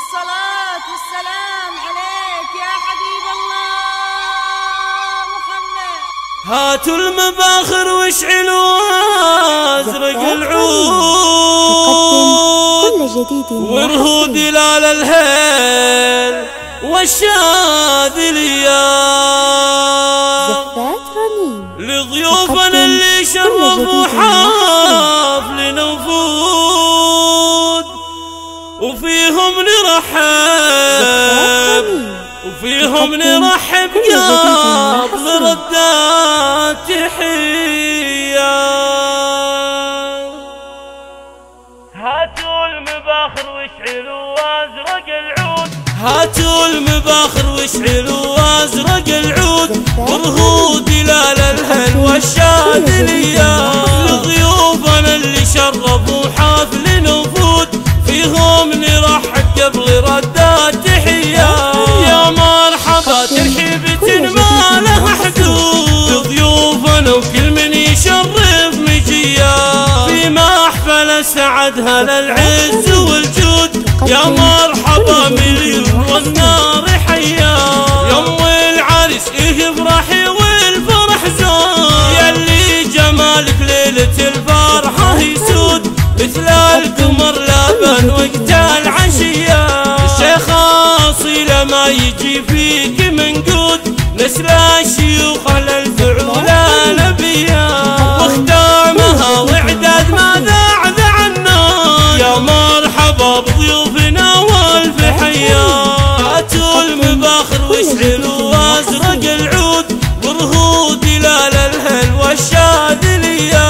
والصلاة والسلام عليك يا حبيب الله محمد. هاتوا المباخر واشعلوا ازرق العود ورهود دلال الهيل والشاذليات لضيوفنا اللي شرفوا حفلنا وفود وفيهم نرحب قبل ردات تحية. هاتوا المباخر واشعلوا ازرق العود ورهود دلال الهل والشاذلية لضيوفنا اللي شرفوا حفل نفود فيهم نرحب قبل ردات تحية. يا مرحبا ترحيبة ما لها حدود لضيوفنا وكل من يشرف مجية في محفل سعدها للعز والجود. يا مرحبا مليون والنار حيا يوم العرس افرحي والفرح زاد يلي جمالك ليلة الفرحة يسود مثل القمر لبن وقت العشية. الشيخ أصيل ما يجي فيك منقود نسل الشيوخ على الفعولة نبيا واختامها وعداد ما ذع النار. يا مرحبا بضيوفنا والف حيا. هاتوا المباخر واشعلوا ازرق العود ورهود دلال الهل والشاذلية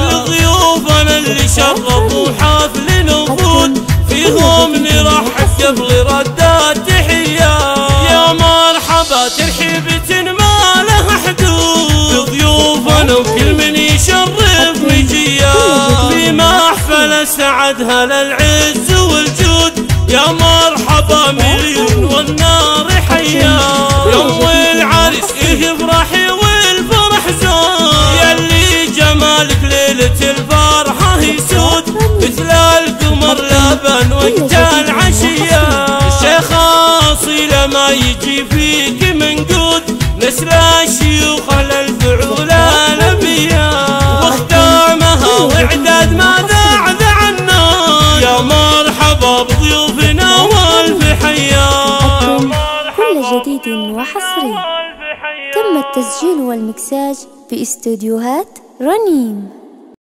لضيوفنا اللي شرفوا حفل نفود فيهم نرحب قبل ردات تحية. يا مرحبا ترحيبة ما لها حدود لضيوفنا وكل من يشرف مجية في محفل سعدها للعز والجود. يا مرحبا مليون والنار حيا يوم العرس افرحي والفرح زاد يلي جمالك ليلة الفرحة يسود مثل القمر لبن وقت العشية. الشيخ أصيل ما يجي فيك منقود نسل الشيوخ على الفعولة نبيا واختامها وعداد ما ذع النار. يا مرحبا بضيوفنا والف حيا. كل جديد وحصري تم التسجيل والمكساج في استوديوهات رنيم.